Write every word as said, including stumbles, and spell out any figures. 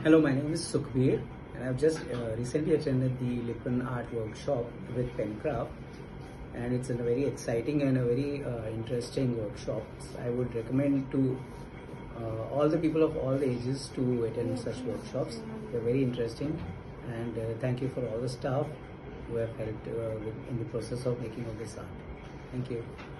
Hello, my name is Sukhbir and I've just uh, recently attended the Lippan art workshop with Penkraft, and it's a very exciting and a very uh, interesting workshop. I would recommend to uh, all the people of all ages to attend such workshops. They're very interesting, and uh, thank you for all the staff who have helped uh, with, in the process of making of this art. Thank you.